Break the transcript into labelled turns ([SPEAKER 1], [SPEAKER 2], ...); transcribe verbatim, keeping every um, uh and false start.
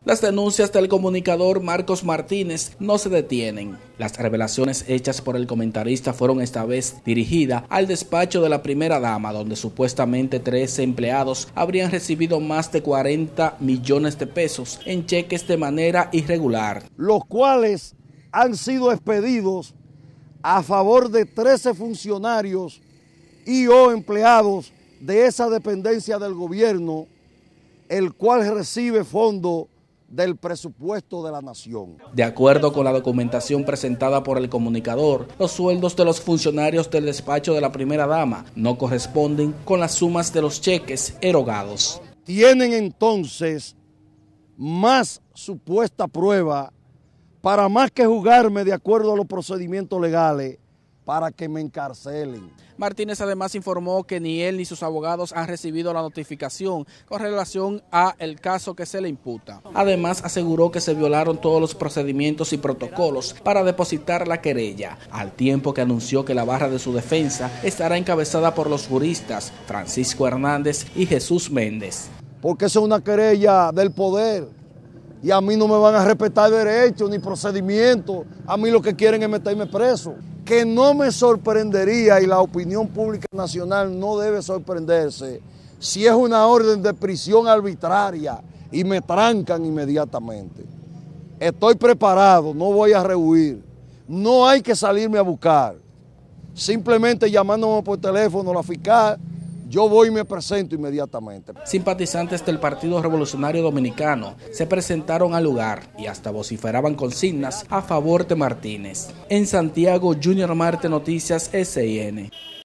[SPEAKER 1] Las denuncias del comunicador Marcos Martínez no se detienen. Las revelaciones hechas por el comentarista fueron esta vez dirigidas al despacho de la primera dama, donde supuestamente trece empleados habrían recibido más de cuarenta millones de pesos en cheques de manera irregular,
[SPEAKER 2] los cuales han sido expedidos a favor de trece funcionarios y o empleados de esa dependencia del gobierno, el cual recibe fondos del presupuesto de la nación.
[SPEAKER 1] De acuerdo con la documentación presentada por el comunicador, los sueldos de los funcionarios del despacho de la primera dama no corresponden con las sumas de los cheques erogados.
[SPEAKER 2] Tienen entonces más supuesta prueba para más que juzgarme de acuerdo a los procedimientos legales para que me encarcelen.
[SPEAKER 1] Martínez además informó que ni él ni sus abogados han recibido la notificación con relación a el caso que se le imputa. Además aseguró que se violaron todos los procedimientos y protocolos para depositar la querella, al tiempo que anunció que la barra de su defensa estará encabezada por los juristas Francisco Hernández y Jesús Méndez.
[SPEAKER 2] Porque eso es una querella del poder y a mí no me van a respetar derechos ni procedimientos, a mí lo que quieren es meterme preso. Que no me sorprendería, y la opinión pública nacional no debe sorprenderse, si es una orden de prisión arbitraria y me trancan inmediatamente. Estoy preparado, no voy a rehuir, no hay que salirme a buscar. Simplemente llamándome por teléfono a la fiscal, yo voy y me presento inmediatamente.
[SPEAKER 1] Simpatizantes del Partido Revolucionario Dominicano se presentaron al lugar y hasta vociferaban consignas a favor de Martínez. En Santiago, Junior Marte, Noticias S I N.